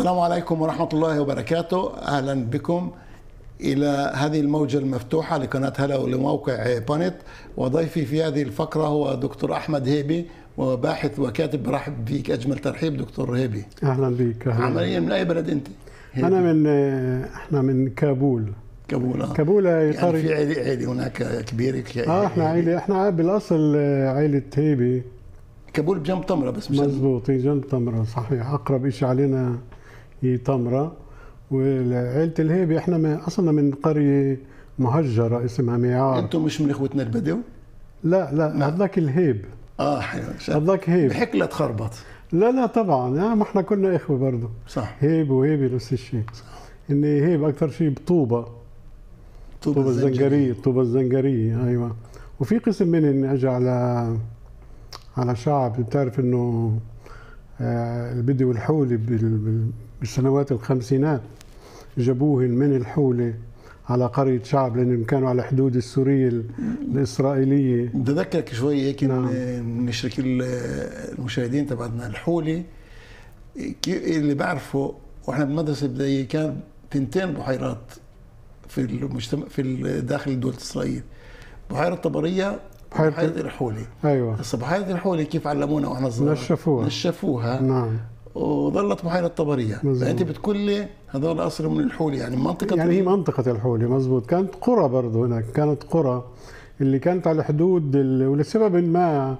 السلام عليكم ورحمة الله وبركاته. أهلا بكم إلى هذه الموجة المفتوحة لقناة هلا ولموقع بانت. وضيفي في هذه الفقرة هو دكتور أحمد هيبي، وباحث وكاتب. برحب بيك، أجمل ترحيب دكتور هيبي. أهلا بك. عمليا من أي بلد أنت؟ احنا من كابول. كابول يعني في عيلة هناك كبيرة. احنا بالاصل عائلة هيبي. كابول بجنب طمرة، بس مش مزبوط، جنب طمرة، صحيح. اقرب شيء علينا هي طمرة. وعائلة الهيبي احنا اصلا من قرية مهجرة اسمها ميعار. انتم مش من اخوتنا البدو؟ لا هذاك الهيب. حلو. هذاك هيب بحق لا تخربط. لا طبعا، ما احنا كنا اخوة برضه. صح. هيب وهيبي نفس الشيء. اني هيب اكثر شيء بطوبة الزنجرية. الطوبة الزنجرية، ايوه. وفي قسم منهم اجى على شعب. بتعرف انه البدو والحولي بالسنوات الخمسينات جابوهن من الحولة على قرية شعب، لأنهم كانوا على حدود السورية الإسرائيلية. بدي أذكرك شوي هيك. نعم. نشرك المشاهدين تبعنا. الحولة اللي بعرفه واحنا بالمدرسة الابتدائية كان 2 بحيرات في المجتمع في داخل دولة إسرائيل، بحيرة طبرية وبحيرة الحولة. أيوة. هسه بحيرة الحولة كيف علمونا واحنا صغار؟ نشفوها. نعم. وظلت بحيرة طبرية. فأنت بتقول لي هذول أصل من الحولة، يعني منطقة، يعني هي منطقة الحولة. مزبوط. كانت قرى برضه هناك، كانت قرى اللي كانت على حدود ولسبب ما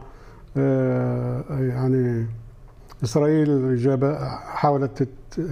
يعني إسرائيل حاولت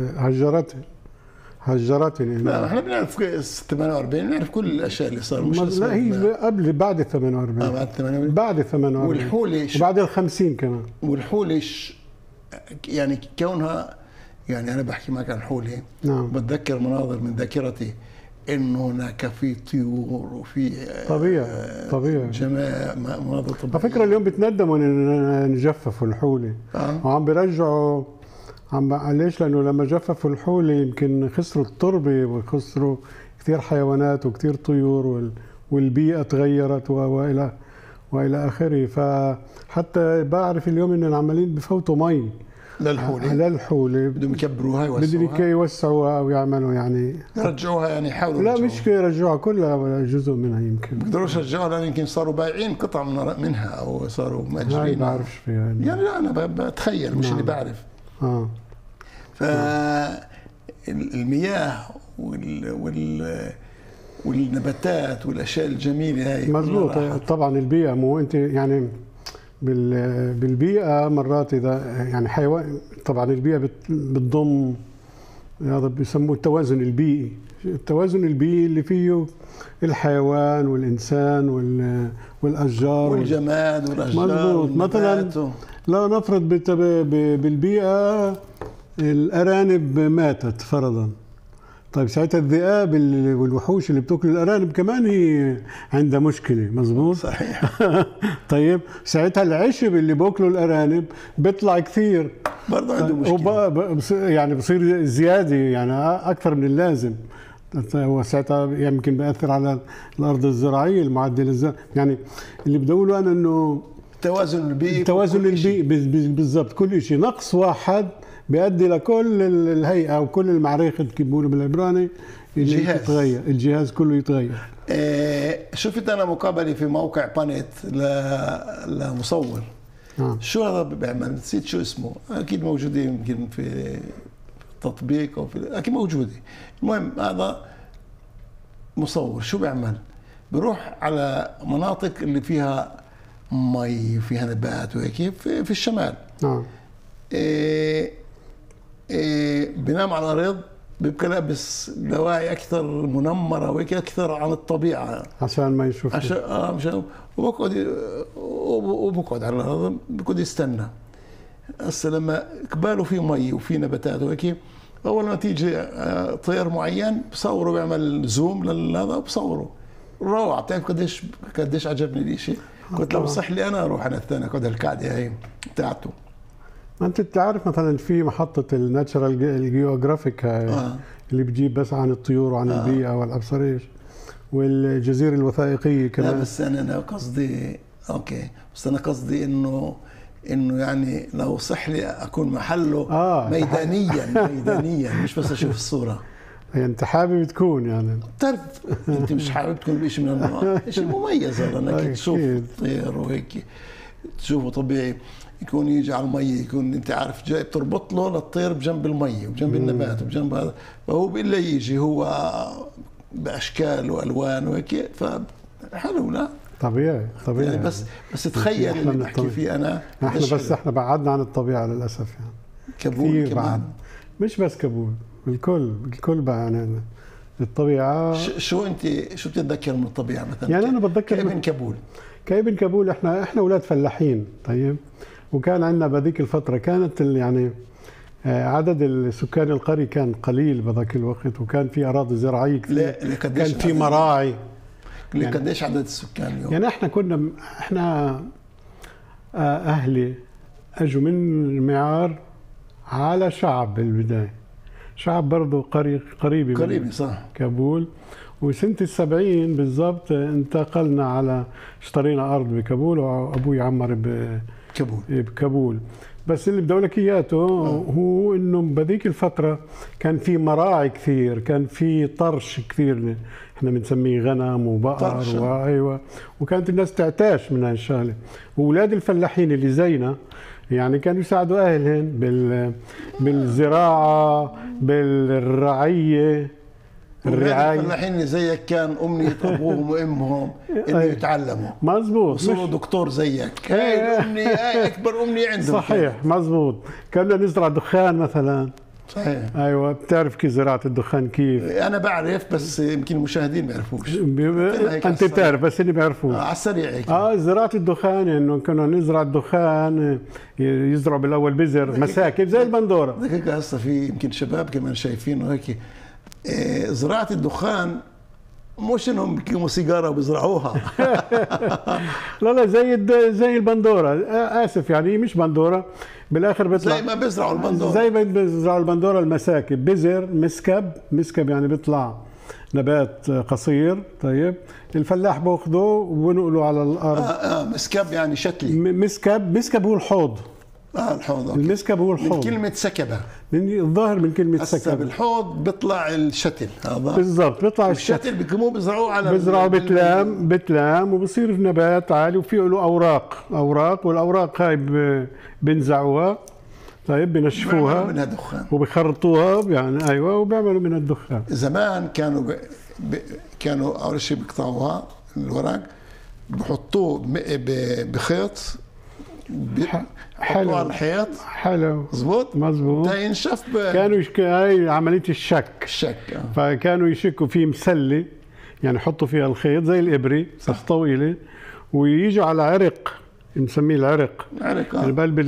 هجرتني. لا احنا بنعرف 48، بنعرف كل الاشياء اللي صار. مش لا، هي بعد ال 48. بعد 48. بعد ال 48 والحولة وبعد ال 50 كمان. والحولة يعني كونها، يعني انا بحكي معك عن الحولة. نعم. بتذكر مناظر من ذاكرتي انه هناك في طيور وفي طبيعي مناظر طبيعية. على فكرة اليوم بتندموا ان جففوا الحولة. وعم بيرجعوا. ليش؟ لانه لما جففوا الحولة يمكن خسروا التربة وخسروا كثير حيوانات وكثير طيور، والبيئة تغيرت والى اخره. فحتى بعرف اليوم ان عمالين بفوتوا مي للحولة. بدهم يكبروها بدهم يوسعوها او يعملوا، يعني يرجعوها، يعني يحاولوا. لا، مش يرجعوها كلها ولا جزء منها. يمكن بيقدروش يرجعوها لان يمكن صاروا بايعين قطع منها او صاروا مأجرين. ما بعرفش فيها يعني. لا انا بتخيل، مش اللي بعرف. فالمياه والنباتات والاشياء الجميله هاي مزبوط. طبعا البيئه، مو انت يعني بالبيئه مرات اذا يعني حيوان. طبعا البيئه بتضم هذا بيسموه التوازن البيئي. التوازن البيئي اللي فيه الحيوان والانسان والاشجار والجماد والاشجار. مزبوط. مثلا لو نفرض بالبيئه الارانب ماتت فرضا، طيب ساعتها الذئاب والوحوش اللي بتاكل الارانب كمان هي عندها مشكله. مزبوط. صحيح. طيب ساعتها العشب اللي بياكلوا الارانب بيطلع كثير برضه عنده مشكله، يعني بصير زياده، يعني اكثر من اللازم. هو ساعتها يمكن بياثر على الارض الزراعيه، المعدل الزراعي. يعني اللي بدي اقوله انا انه التوازن البيئي. بالضبط. كل شيء نقص واحد بيؤدي لكل الهيئه وكل المعرفه كيف بيقولوا بالعبراني يتغير، الجهاز كله يتغير. شفت انا مقابله في موقع بانت لمصور. شو هذا بيعمل؟ نسيت شو اسمه، اكيد موجوده يمكن في تطبيق او اكيد موجوده. المهم هذا مصور شو بيعمل؟ بيروح على مناطق اللي فيها مي وفيها نبات وهيك في الشمال. بينام على الارض، بيبقى لابس دواعي اكثر منمره وهيك اكثر عن الطبيعه عشان ما يشوف. مشان وبقعد على الارض، بقعد يستنى. هسه لما قباله في مي وفي نباتات وهيك، اول ما تيجي طير معين بصوره، بيعمل زوم لهذا وبصوره. روعه. بتعرف قديش عجبني الشيء. قلت لو صح لي انا اروح انا الثاني اقعد القعده هي بتاعته. انت بتعرف مثلا في محطه الناتشرال الجيوغرافيك اللي بتجيب بس عن الطيور وعن البيئه والابصريش، والجزيره الوثائقيه كمان. لا بس انا قصدي اوكي، بس انا قصدي انه انه يعني لو صح لي اكون محله ميدانيا مش بس اشوف الصوره. يعني انت حابب تكون يعني بتعرف انت مش حابب تكون بشيء من النوع، شيء مميز هذا انك تشوف الطير وهيك تشوفه طبيعي، يكون يجي على المي، يكون انت عارف جاي بتربط له للطير بجنب المي وبجنب النبات وبجنب هذا، فهو بإلا يجي هو باشكال والوان وهيك، فحلو. لا طبيعي يعني بس تخيل اللي بحكي فيه انا. احنا بعدنا عن الطبيعه للاسف يعني. كابول كمان مش بس كابول، الكل بقى يعني الطبيعه. شو بتتذكر من الطبيعه مثلا؟ يعني انا بتذكر كابن كابول احنا اولاد فلاحين. طيب، وكان عندنا بهذيك الفتره كانت يعني عدد السكان القري كان قليل بذاك الوقت، وكان في اراضي زراعيه كثير، كان في مراعي. يعني قديش عدد السكان اليوم؟ يعني احنا اهلي اجوا من المعار على شعب بالبدايه، شعب برضه قريبي صح كابول. وسنة 70 بالضبط انتقلنا اشترينا أرض بكابول، وأبوي عمر بكابول. بس اللي بدي أقول لك إياته هو إنه بهذيك الفترة كان في مراعي كثير، كان في طرش كثير، إحنا بنسميه غنم وبقر وأيوة، وكانت الناس تعتاش من هاي الشغلة. وأولاد الفلاحين اللي زينا يعني كانوا يساعدوا أهلهم بالزراعة، بالرعية، الرعاية. الفلاحين اللي زيك كان أمنية أبوهم وأمهم إنه يتعلموا. مظبوط. وصلوا دكتور زيك. هاي الأمنية، أكبر أمنية عندهم. صحيح كان. مظبوط. كنا نزرع دخان مثلا. صحيح. أيوة، بتعرف كيف زراعة الدخان كيف؟ أنا بعرف، بس يمكن المشاهدين ما يعرفوش. أنت بتعرف بس اللي بيعرفوش. على السريع هيك. زراعة الدخان إنه كنا نزرع الدخان، يزرعوا بالأول بذر مساكب زي البندورة. هيك هسه في يمكن شباب كمان شايفينه هيك. زراعة الدخان مش انهم بيكيموا سيجاره وبيزرعوها. لا زي البندوره، اسف يعني مش بندوره، بالاخر بيطلع زي ما بيزرعوا البندوره، زي ما بيزرعوا البندوره المساكب، بذر مسكب يعني بيطلع نبات قصير. طيب، الفلاح باخذه وبنقله على الارض. مسكب يعني شكلي. مسكب هو الحوض. الحوض. المسكب هو الحوض. من كلمة سكبة. الظاهر من كلمة سكبة. بالحوض بيطلع الشتل هذا. بالضبط، بيطلع الشتل بيقوموا بيزرعوه بتلام وبصير نبات عالي، وفيه له أوراق والأوراق هاي بنزعوها. طيب، بنشفوها منها دخان وبخرطوها يعني. أيوة، وبيعملوا منها الدخان. زمان كانوا أول شيء بيقطعوها الورق، بحطوه بخيط، حلو على الحيط. حلو. مزبوط. ده ينشف كانوا هاي عملية الشك. فكانوا يشكوا فيه مسلة، يعني يحطوا فيها الخيط زي الإبرة بس طويلة، ويجوا على عرق نسميه العرق. بقلب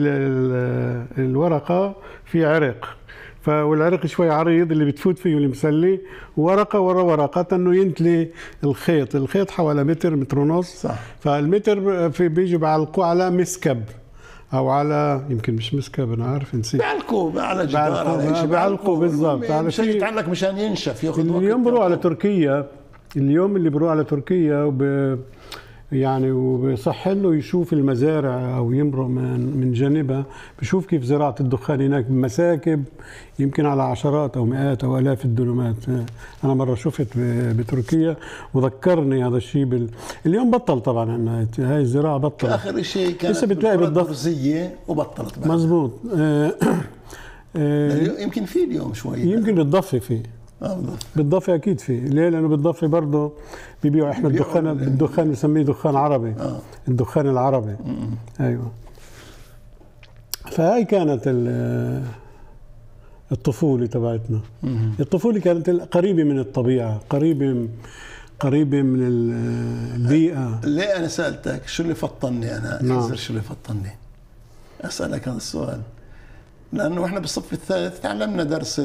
الورقة في عرق، والعرق شوي عريض اللي بتفوت فيه المسلة، ورقة ورا ورقة انه ينتلي الخيط حوالي متر ونص. صح. فالمتر بيجوا بعلقوه على مسكب او على، يمكن مش مسكب انا عارف نسيت، بعلقوه على جدار، بعلقوه بالضبط مشان يتعلق مشان ينشف، ياخذ وقت. اليوم بروح على تركيا، اللي بروح على تركيا يعني وبصح له يشوف المزارع او يمرق من جانبها، بشوف كيف زراعه الدخان هناك بمساكب يمكن على عشرات او مئات او الاف الدنومات. انا مره شفت بتركيا وذكرني هذا الشيء. اليوم بطل طبعا عندنا هاي الزراعه، بطل. اخر شيء كانت بالضفه وبطلت بعد. مزبوط. يمكن في اليوم شوي، يمكن بالضفه في. بالضفه اكيد في. ليه؟ لانه بالضفه برضه بيبيعوا احنا الدخان بنسميه دخان عربي. الدخان العربي. ايوه. فهي كانت الطفوله تبعتنا. الطفوله كانت قريبه من الطبيعه، قريبه من البيئه. ليه انا سالتك شو اللي فطني انا؟ شو اللي فطني اسالك هذا السؤال؟ لانه احنا بالصف الثالث تعلمنا درس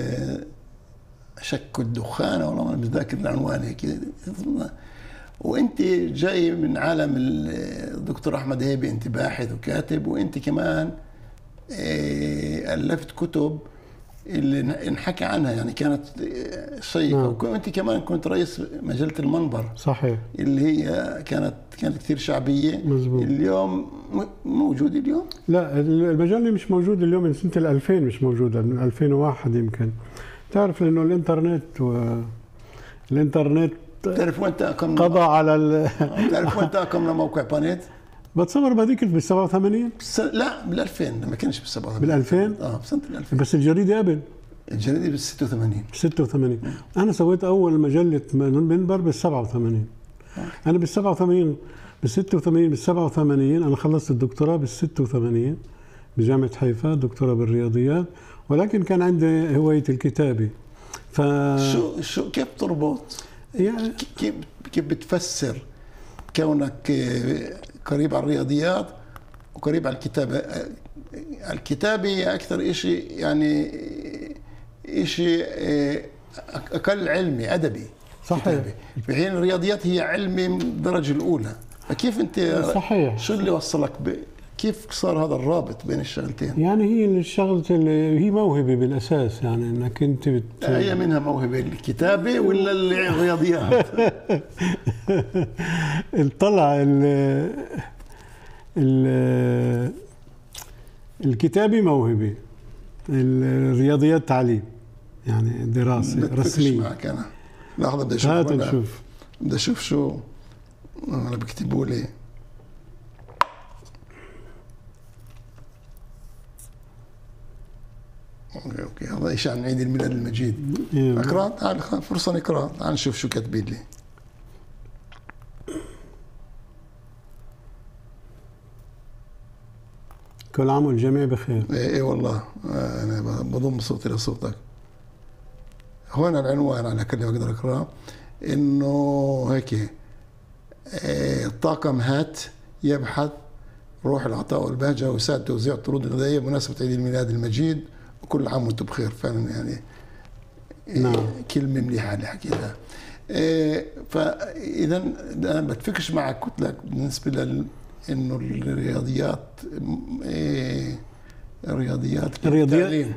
شك الدخان، والله ما متذكر العنوان هيك، وانت جاي من عالم الدكتور احمد هيبي، انت باحث وكاتب، وانت كمان الفت كتب اللي انحكى عنها، يعني كانت شيقة. وانت كمان كنت رئيس مجلة المنبر. صحيح. اللي هي كانت كثير شعبية. مزبوط. اليوم موجود اليوم؟ لا، المجلة مش موجودة اليوم من سنة 2000، مش موجودة من 2001 يمكن. تعرف لأنه الإنترنت تعرف وين تأقم قضى على تعرف وين تأقم لموقع بانيت؟ بتصور بهذيك بال 87؟ لا بال 2000، ما كانش بال 87. بال 2000؟ بسنة 2000. بس الجريدة قبل. الجريدة بال 86. 86. أنا سويت أول مجلة منبر بال 87. أنا بال 86 بال 86 بال 87 أنا خلصت الدكتوراه بال 86 بجامعة حيفا، دكتوراه بالرياضيات، ولكن كان عندي هواية الكتابة. شو كيف تربط؟ يعني كيف بتفسر كونك قريب على الرياضيات وقريب على الكتابة؟ الكتابة أكثر إشي، يعني إشي أقل علمي أدبي. صحيح. في حين الرياضيات هي علمي من الدرجة الأولى. فكيف أنت صحيح. شو اللي وصلك كيف صار هذا الرابط بين الشغلتين؟ يعني هي الشغلة اللي هي موهبة بالأساس، يعني أنك أنت هي منها موهبة الكتابة ولا الرياضيات؟ طلع الكتابة موهبة، الرياضيات تعليم، يعني دراسة رسمية. معك أنا لحظة بدي أشوف. هات نشوف. بدي أشوف شو أنا بكتبوا لي. اوكي هذا شيء عن عيد الميلاد المجيد. اقرا، تعال فرصه نقرا، تعال نشوف شو كاتبين لي. كل عام والجميع بخير. ايه والله انا بضم صوتي لصوتك. هون العنوان على كل بقدر اقراه انه هيك طاقم هات يبحث روح العطاء والبهجه ويساعد توزيع الطرود الغذائيه بمناسبه عيد الميلاد المجيد، وكل عام وانتم بخير. فعلا يعني نعم. كلمه مليحه اللي حكيتها. فاذا انا بتفكش معك، قلت لك بالنسبه انه الرياضيات تعليم.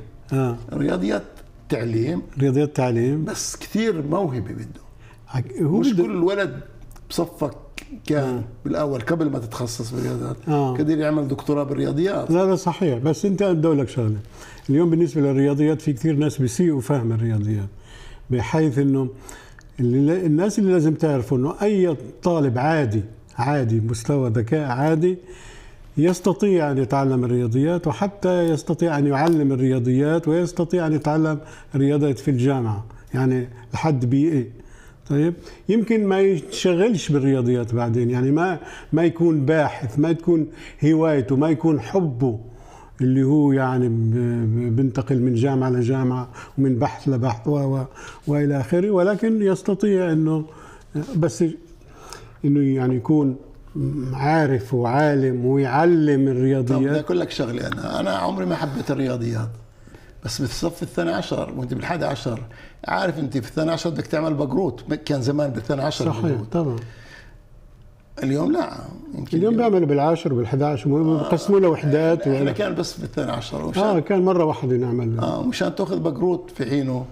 رياضيات تعليم بس كثير موهبه بده. مش كل ولد بصفك كان بالاول قبل ما تتخصص بالرياضيات قدر يعمل دكتوراه بالرياضيات. لا صحيح. بس انت بدي اقول لك شغله، اليوم بالنسبه للرياضيات في كثير ناس بيسيئوا فهم الرياضيات، بحيث انه الناس اللي لازم تعرفوا انه اي طالب عادي مستوى ذكاء عادي يستطيع ان يتعلم الرياضيات، وحتى يستطيع ان يعلم الرياضيات، ويستطيع ان يتعلم الرياضيات في الجامعه، يعني لحد BA. طيب يمكن ما يشتغلش بالرياضيات بعدين، يعني ما يكون باحث، ما تكون هوايته، ما يكون حبه اللي هو يعني بنتقل من جامعة لجامعة ومن بحث لبحث وإلى آخره، ولكن يستطيع إنه بس إنه يعني يكون عارف وعالم ويعلم الرياضيات. طب بدي أقول لك شغلة، أنا عمري ما حبيت الرياضيات، بس بالصف الثاني عشر وانت بالحادي عشر، عارف انت في الثاني عشر بدك تعمل بقروت، كان زمان بالثاني عشر صحيح بقروت. طبعا اليوم لا، يمكن اليوم بيعملوا بالعاشر وبال11 بقسموا له وحدات. احنا كان بس بالثاني عشر كان مره واحده نعمل مشان تاخذ بقروت في حينه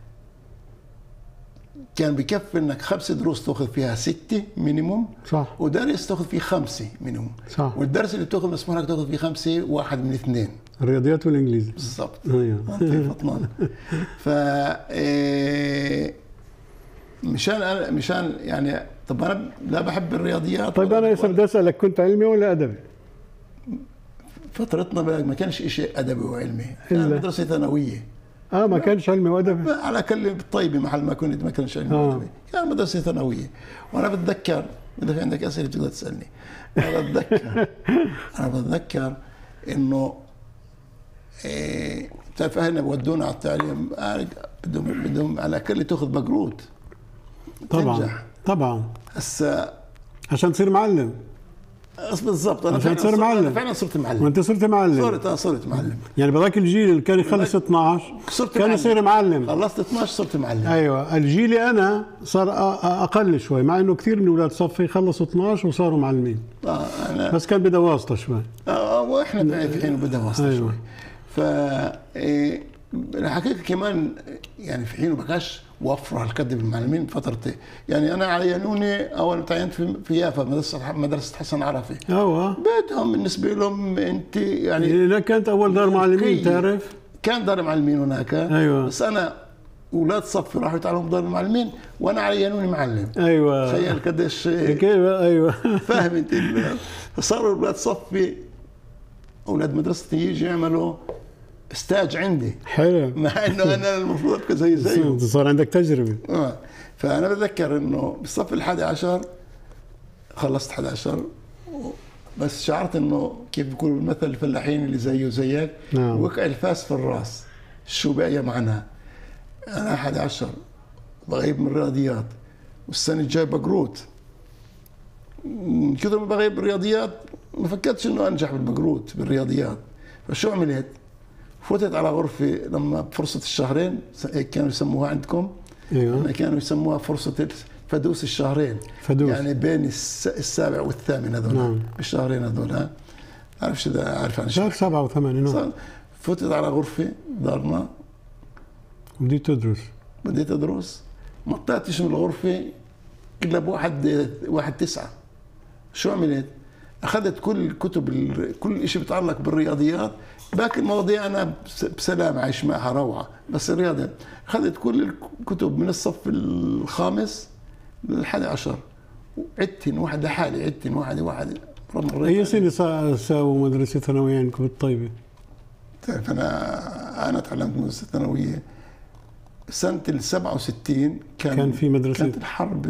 كان بكفي انك 5 دروس تاخذ فيها 6 مينيموم، صح، ودرس تاخذ فيه 5 مينيموم، صح، والدرس اللي بتاخذ مسموح لك تاخذ فيه 5 واحد من 2 الرياضيات والانجليزي بالضبط. انت فطنان. ف مشان يعني طب انا لا بحب الرياضيات. طيب انا بدي اسالك، كنت علمي ولا ادبي؟ فترتنا ما كانش شيء ادبي وعلمي، كان مدرسه ثانويه. ما كانش علمي وادبي على كل بالطيبه محل ما كنت، ما كانش علمي وادبي، كان مدرسه ثانويه. وانا بتذكر اذا في عندك اسئله بتقدر تسالني. انا بتذكر انه بتعرف اهلنا بودونا على التعليم، بدهم على الاقل تاخذ بقروت طبعا هسه عشان تصير معلم. بالضبط، انا فعلا صرت معلم. وانت صرت معلم؟ صرت معلم. يعني بذاك الجيل اللي كان يخلص 12 كان يصير معلم. خلصت 12 صرت معلم. ايوه، الجيلي انا صار اقل شوي، مع انه كثير من اولاد صفي خلصوا 12 وصاروا معلمين. بس كان بدها واسطه شوي. واحنا في حين بدها واسطه. أيوة. شوي. ف الحقيقه كمان يعني في حين ما كانش وفر هالقد بالمعلمين فترتي. يعني انا عينوني اول تعينت في يافا مدرسه حسن عرفي. بدهم بالنسبه لهم انت يعني لا كانت اول دار معلمين تعرف؟ كان دار معلمين هناك. ايوه. بس انا اولاد صفي راحوا يتعلموا بدار المعلمين وانا عينوني معلم. ايوه. تخيل قديش كيف. ايوه. فاهم انت. فصاروا اولاد صفي اولاد مدرستي يجي يعملوا استاج عندي. حلو. مع انه انا المفروض ابقى زيه. صار عندك تجربه. فانا بتذكر انه بالصف ال11 خلصت 11 بس شعرت انه كيف بيقولوا المثل الفلاحين اللي زيه زيك. نعم. وقع الفاس في الراس. شو بقى معناها؟ انا 11 بغيب من الرياضيات والسنه الجاي بقروت. من كثر ما بغيب بالرياضيات ما فكرتش انه انجح بالبقروت بالرياضيات. فشو عملت؟ فتت على غرفه لما بفرصه الشهرين هيك كانوا يسموها عندكم. ايوه. كانوا يسموها فرصه فدوس الشهرين. فدوس. يعني بين السابع والثامن هذول. نعم. الشهرين هذول. عارف اذا عارف عن شهر 7 و8. نعم. فتت على غرفه دارنا بديت ادرس. ما طلعتش من الغرفه الا بواحد 9. شو عملت؟ اخذت كل كل شيء بيتعلق بالرياضيات. باقي المواضيع انا بسلام عايش معها روعه. بس الرياضه اخذت كل الكتب من الصف الخامس لل11 وعدتن واحد لحالي. عدتن واحد. اي سنه ساووا مدرسه ثانويه عندكم بالطيبه؟ تعرف انا تعلمت مدرسه ثانويه سنه ال67. كان في مدرسه. كانت الحرب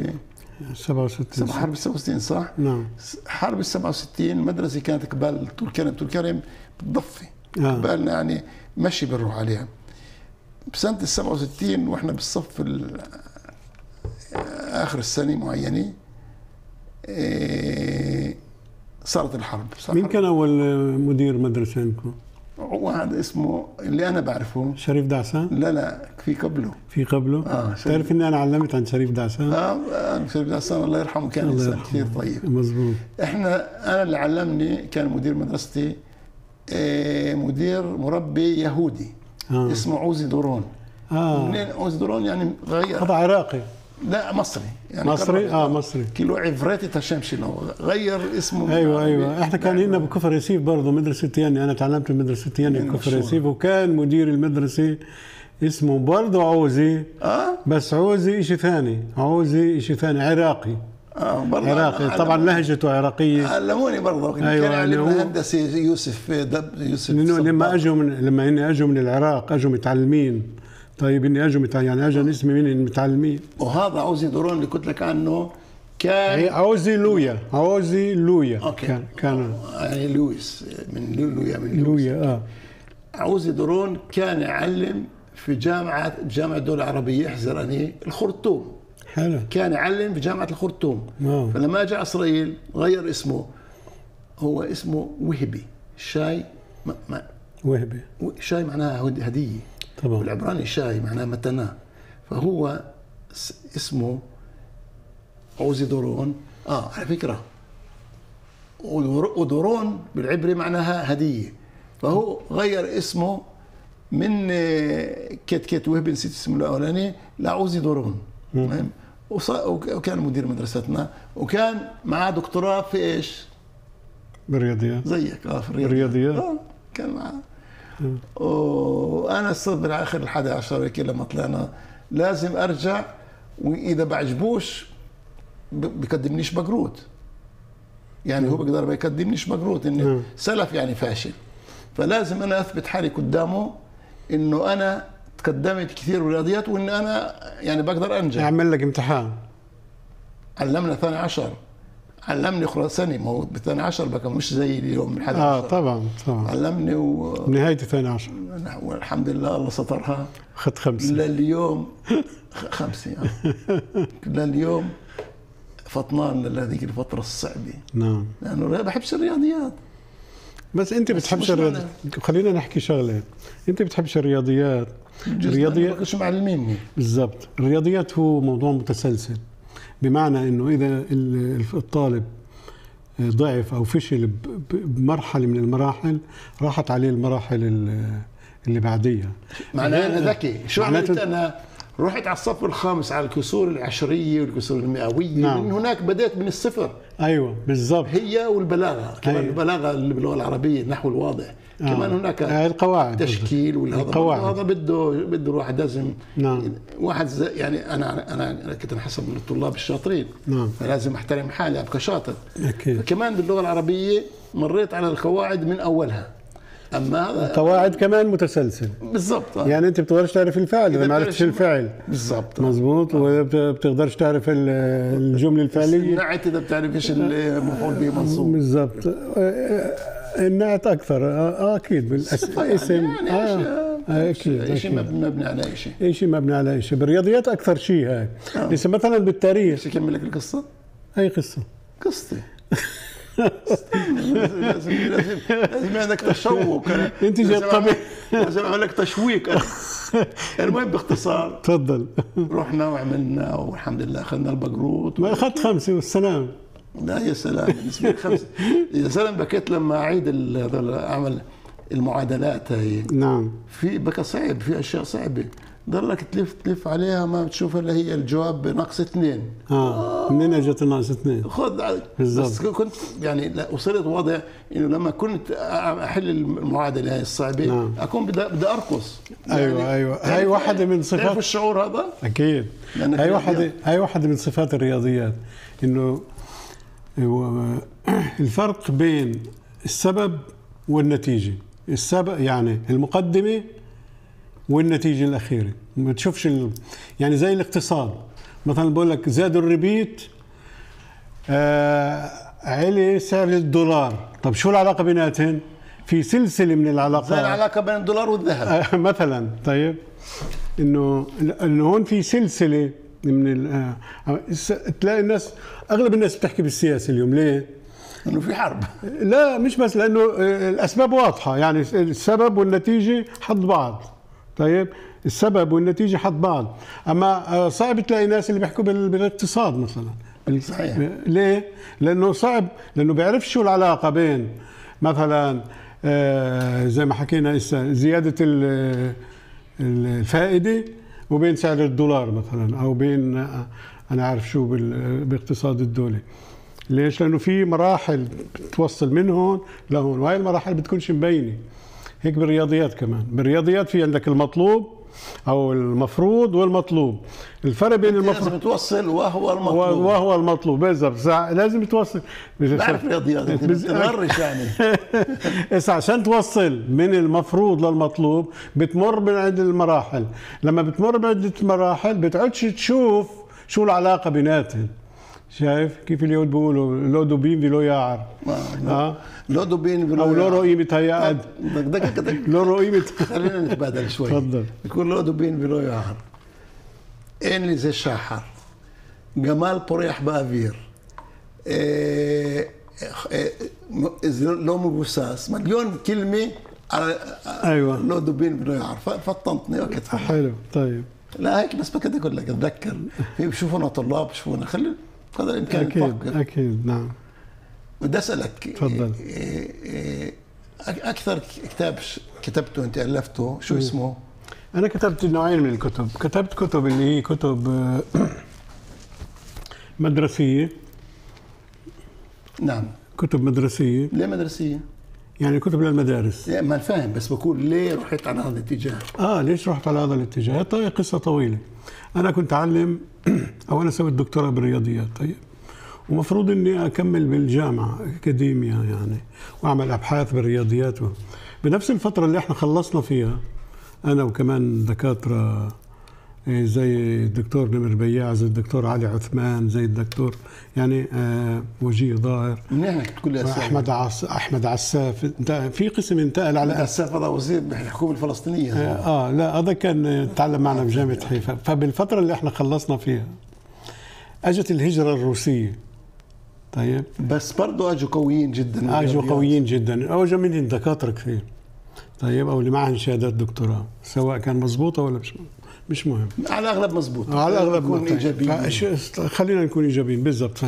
67. حرب 67 صح؟ نعم. حرب 67 المدرسه كانت قبال طول كرم بتضفي. قبالنا يعني مشي بنروح عليها. بسنه ال67 واحنا بالصف اخر السنه معينه صارت الحرب. مين كان اول مدير مدرسه عندكم؟ واحد اسمه اللي انا بعرفه شريف دعسان. لا في قبله. تعرف اني انا علمت عن شريف دعسان. شريف دعسان الله يرحمه كان انسان كثير طيب. مظبوط. انا اللي علمني كان مدير مدرستي مدير مربي يهودي اسمه عوزي دورون. منين عوزي دورون؟ يعني غير. هذا عراقي. لا مصري. يعني مصري. مصري. كيلو عفريتي تشمشلو غير اسمه. ايوه. احنا كان لنا بكفر ياسيف برضه مدرسه تياني. انا تعلمت بمدرسه تياني بكفر ياسيف وكان مدير المدرسه اسمه برضه عوزي. بس عوزي شيء ثاني. عراقي. عراقي طبعا لهجته عراقيه. علموني برضه. أيوة. كان يعلمنا هندسه يوسف. لما اني اجوا من العراق اجوا متعلمين. طيب اني اجوا يعني اجوا اسمي من متعلمين. وهذا عوزي دورون اللي قلت لك عنه كان عوزي لويا. كان يعني لويس من لويا. عوزي دورون كان يعلم في جامعه الدول العربيه احزرني الخرطوم. حلو. كان يعلم في جامعه الخرطوم. فلما جاء اسرائيل غير اسمه. هو اسمه وهبي. شاي وهبي. شاي معناها هديه. طبعا. بالعبراني شاي معناها متناه. فهو اسمه عوزي دورون. على فكره ودورون بالعبري معناها هديه. فهو غير اسمه من كيت وهبي نسيت اسمه الاولاني لعوزي دورون. وكان مدير مدرستنا وكان معاه دكتوراه في ايش؟ بالرياضيات. زيك. في الرياضيات. كان معاه. وانا صرت بالاخر ال11 هيك لما طلعنا لازم ارجع واذا بعجبوش بقدمنيش بقروت. يعني هو بقدر ما يقدمنيش بقروت انه سلف يعني فاشل. فلازم انا اثبت حالي قدامه انه انا تقدمت كثير بالرياضيات وان انا يعني بقدر انجح. اعمل لك امتحان. علمنا 12. علمني اخرى سنه. ما هو ب 12 بقى مش زي اليوم من 11. طبعا. علمني نهايه 12 والحمد لله الله سترها. اخذت 5 لليوم 5 لليوم فطنان لهذيك الفتره الصعبه. نعم. لانه ما بحبش الرياضيات. بس انت بتحبش الرياضيات. خلينا نحكي شغله. انت بتحبش الرياضيات. الرياضيات مش معلميني. بالضبط. الرياضيات هو موضوع متسلسل. بمعنى انه اذا الطالب ضعف او فشل بمرحله من المراحل راحت عليه المراحل اللي بعديها. معناها أنا ذكي. شو عملت أنا؟ رحت على الصف الخامس على الكسور العشرية والكسور المئوية. نعم. من هناك بدأت من الصفر. أيوة بالضبط. هي والبلاغة كمان. أيوة. البلاغة اللي باللغة العربية النحو الواضح. كمان هناك القواعد تشكيل هذا بده الواحد لازم. نعم. واحد يعني انا كنت انحسب من الطلاب الشاطرين. نعم. فلازم احترم حالي ابقى شاطر. اكيد. كمان باللغه العربيه مريت على القواعد من اولها. اما هذا القواعد كمان متسلسل. بالضبط. يعني انت بتقدرش تعرف الفعل اذا ما عرفتش الفعل. بالضبط. مزبوط. وبتقدرش تعرف الجمله الفعليه. النعت اذا بتعرفش المفعول به منصوب. بالضبط. النعت اكثر. اكيد بالاسم. اكيد. شيء مبني على شيء. شيء مبني على شيء. بالرياضيات اكثر شيء هاي. لسه مثلا بالتاريخ. اكمل لك القصه. اي قصه؟ قصتي. لازم عندك تشوق. انت جاي طبيعي. لازم اعمل لك تشويق. المهم باختصار تفضل. رحنا وعملنا والحمد لله اخذنا البقروط. ما اخذت 5 والسلام. لا يا سلام بالنسبه لي 5. يا سلام بكيت لما اعيد اعمل المعادلات هي. نعم. في بقى صعب، في اشياء صعبه ضلك تلف عليها ما بتشوف الا هي الجواب بناقص 2. منين اجت الناقص 2؟ خذ بس كنت يعني وصلت وضع انه لما كنت احل المعادله هاي الصعبه. نعم. اكون بدي ارقص. ايوه هاي واحده من صفات. تعرف الشعور هذا؟ اكيد. هاي واحده من صفات الرياضيات، انه الفرق بين السبب والنتيجه. السبب يعني المقدمه والنتيجه الاخيره. ما تشوفش يعني زي الاقتصاد مثلا بقول لك زاد الربيت علي سعر الدولار. طب شو العلاقه بيناتهم؟ في سلسله من العلاقات. زي العلاقه بين الدولار والذهب مثلا. طيب انه هون في سلسله من تلاقي الناس اغلب الناس بتحكي بالسياسه اليوم. ليه؟ انه في حرب. لا مش بس، لانه الاسباب واضحه. يعني السبب والنتيجه حد بعض. طيب السبب والنتيجه حد بعض. اما صعب تلاقي ناس اللي بيحكوا بالاقتصاد مثلا. صحيح. ليه؟ لانه صعب، لانه بيعرف شو العلاقه بين مثلا زي ما حكينا هسه زياده الفائده وبين سعر الدولار مثلا، او بين انا عارف شو باقتصاد الدوله. ليش؟ لانه في مراحل بتوصل من هون لهون، وهي المراحل بتكونش مبينه. هيك بالرياضيات كمان. بالرياضيات في عندك المطلوب او المفروض والمطلوب. الفرق بين المفروض لازم توصل وهو المطلوب بالضبط. لازم توصل. بعرف رياضيات بتغرش يعني. عشان توصل من المفروض للمطلوب بتمر من عند المراحل. لما بتمر من عند المراحل بتعودش تشوف شو العلاقه بيناتهم. شايف كيف اليهود بيقولوا لو دوبين فيلو يعر. لو دوبين فيلو او لو رؤيمة هيا لو رؤيمة. خلينا نتبادل شوي. تفضل. يكون لو دوبين فيلو يعر. ان لي زي الشاحر جمال بريح بافير لو مبوساس مليون كلمه على. ايوه. لو دوبين فيلو يعر فطنتني وقت. حلو. طيب لا هيك بس بدي اقول لك اتذكر في بشوفونا طلاب بشوفونا خلي قدر الامكان نفكر. اكيد. نعم. بدي اسالك. تفضل. اكثر كتاب كتبته انت الفته شو اسمه؟ انا كتبت نوعين من الكتب. كتبت كتب اللي هي كتب مدرسيه. نعم. كتب مدرسيه. ليه مدرسيه؟ يعني كتب للمدارس. ما أنا فاهم بس بقول ليه رحت على هذا الاتجاه؟ ليش رحت على هذا الاتجاه؟ طيب قصة طويلة. أنا كنت أعلم أو أنا سويت دكتوراه بالرياضيات. طيب ومفروض إني أكمل بالجامعة أكاديمية يعني وأعمل أبحاث بالرياضيات. بنفس الفترة اللي إحنا خلصنا فيها أنا وكمان دكاترة زي الدكتور نمر بياع، زي الدكتور علي عثمان، زي الدكتور يعني وجيه ظاهر. منين كل احمد عساف. في قسم انتقل على عساف. هذا وزير بالحكومه الفلسطينيه. لا هذا كان تعلم معنا بجامعه حيفا. فبالفتره اللي احنا خلصنا فيها اجت الهجره الروسيه. طيب بس برضه اجوا قويين جدا. قويين جدا. اجوا منهم دكاتره كثير. طيب او اللي معهم شهادات دكتوراه سواء كان مضبوطه ولا مش مهم. على الاغلب مضبوط. على الاغلب نكون ايجابيين. خلينا نكون ايجابيين بالضبط.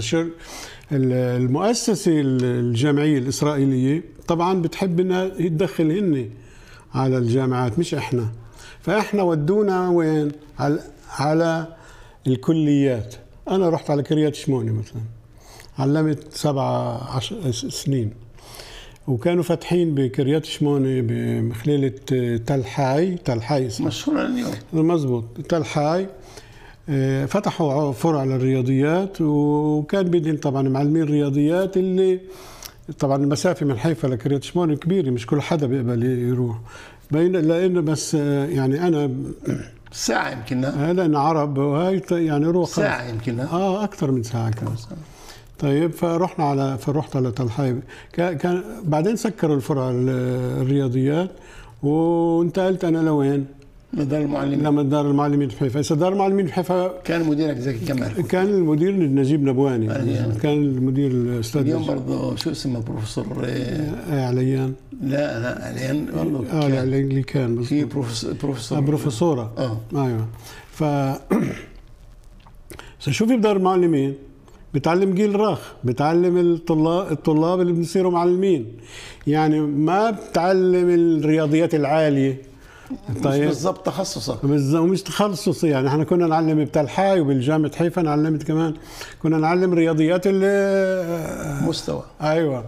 المؤسسه الجامعيه الاسرائيليه طبعا بتحب انها تدخل هن على الجامعات مش احنا. فاحنا ودونا وين؟ على الكليات. انا رحت على كريات شموني مثلا، علمت 17 سنين، وكانوا فاتحين بكريات شموني بمخليلة تل حاي مشهورة اليوم. مزبوط، تل حاي. فتحوا فرع للرياضيات، وكان بدهم طبعا معلمين رياضيات اللي طبعا المسافة من حيفا لكريات شموني كبيرة، مش كل حدا بيقبل يروح، لأنه بس يعني أنا ساعة يمكن، لأن عرب وهي يعني روح ساعة يمكن، أكثر من ساعة كمان. طيب فرحت على تل حي. كان بعدين سكروا الفرع الرياضيات، وانتقلت أنا لوين؟ لدار المعلمين. لدار المعلمين في حيفا. إذا دار المعلمين في حيفا كان مديرك زكي كمال. كان المدير نجيب نبواني. كان المدير الأستاذ. اليوم برضه شو اسمه بروفيسور عليان؟ لا عليان برضه. اللي كان في بروفيسورة. ايوه. شوفي بدار المعلمين بتعلم جيل راخ، بتعلم الطلاب اللي بنصيروا معلمين، يعني ما بتعلم الرياضيات العالية. طيب مش بالضبط تخصصك. ومش تخصصي، يعني احنا كنا نعلم بتل حي، وبالجامعة حيفا علمت كمان، كنا نعلم رياضيات مستوى. ايوه.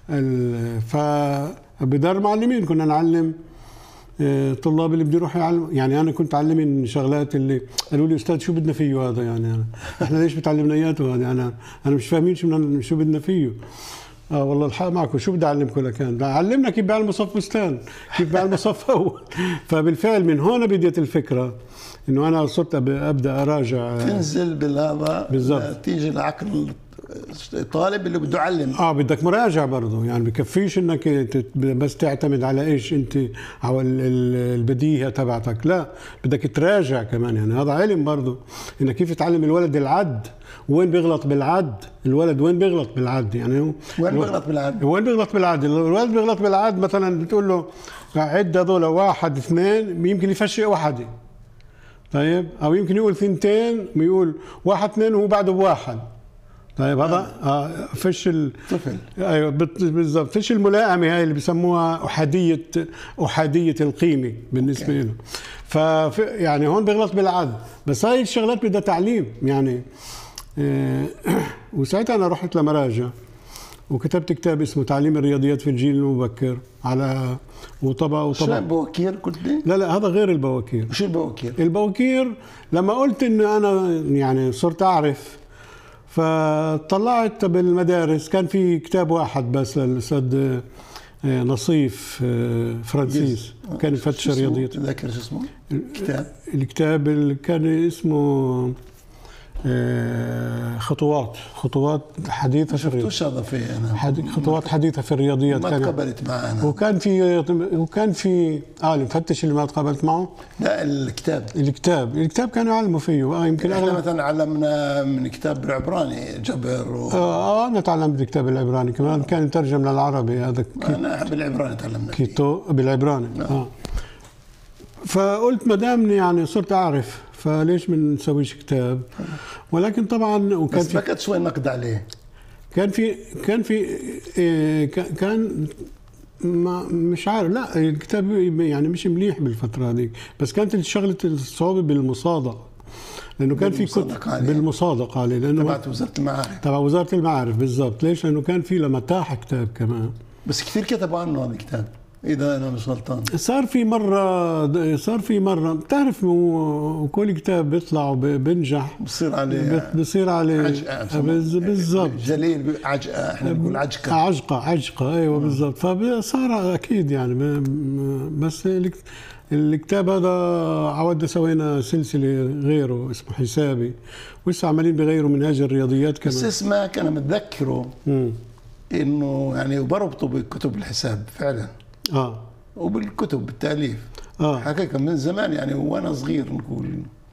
فبدار المعلمين كنا نعلم الطلاب اللي بده يروحوا يعلموا. يعني انا كنت اعلم شغلات اللي قالوا لي استاذ شو بدنا فيه هذا، يعني احنا ليش بتعلمنا اياته هذا؟ انا مش فاهمين شو بدنا فيه. والله الحق معكم، شو بدي اعلمكم لكان؟ علمنا كيف بيعلموا صف بستان، كيف بيعلموا صف اول. فبالفعل من هون بديت الفكره انه انا صرت ابدا اراجع، تنزل بالهذا بالضبط، تيجي لعقل الطالب اللي بده يعلم. بدك مراجعه برضه، يعني بكفيش انك بس تعتمد على ايش انت، على البديهه تبعتك، لا بدك تراجع كمان. يعني هذا علم برضه، انك كيف تعلم الولد العد، وين بيغلط بالعد الولد، وين بيغلط بالعد، يعني وين بيغلط بالعد، الولد بيغلط بالعد. مثلا بتقول له عد هذول 1 2، يمكن يفشي واحدة، طيب، او يمكن يقول 2 ويقول 1 2 وهو بعده ب1. طيب هذا فش طفل. ايوه بالضبط، فش الملائمه هاي اللي بسموها احاديه القيمه بالنسبه له. يعني هون بيغلط بالعد، بس هاي الشغلات بدها تعليم يعني. وساعتها انا رحت لمراجع وكتبت كتاب اسمه تعليم الرياضيات في الجيل المبكر، على وطبع شو البواكير قلت لي؟ لا هذا غير البواكير. شو البواكير؟ البواكير لما قلت ان انا يعني صرت اعرف، فطلعت بالمدارس كان في كتاب واحد بس للاستاذ نصيف فرانسيس، كان يفتش الرياضيات. تذكر شو اسمه؟ الكتاب اللي كان اسمه خطوات حديثة في الرياضيات. شفتوش هذا فيه أنا؟ خطوات حديثة في الرياضيات. ما تقابلت معه أنا. وكان في المفتش اللي ما تقابلت معه. لا الكتاب كانوا يعلموا فيه. يمكن احنا مثلا علمنا من كتاب العبراني جبر أنا تعلمت بالكتاب العبراني كمان، كان يترجم للعربي. هذا أنا بالعبراني تعلمنا بالعبراني. فقلت ما دامني يعني صرت أعرف، فليش ما نسويش كتاب؟ ولكن طبعا وكان بس بكت شوي نقد عليه. كان مش عارف، لا الكتاب يعني مش مليح بالفتره هذيك، بس كانت الشغله الصعوبه بالمصادقه، لانه كان في كتب بالمصادقه عليه، لانه تبع وزاره المعارف بالضبط. ليش؟ لانه كان في لمتاح كتاب كمان، بس كثير كتبوا عنه هذا الكتاب اذا انا مش غلطان. صار في مره بتعرف، كل كتاب بيطلع وبنجح بصير عليه عجقه بالضبط. جليل عجقه، احنا بنقول عجقه ايوه بالضبط. فصار اكيد يعني. بس الكتاب هذا عودنا سوينا سلسله غيره اسمه حسابي، ولسه عمالين بغيروا منهاج الرياضيات كمان. بس اسمك انا متذكره انه يعني وبربطه بكتب الحساب فعلا. وبالكتب بالتأليف. حقيقة من زمان يعني، وانا صغير نقول.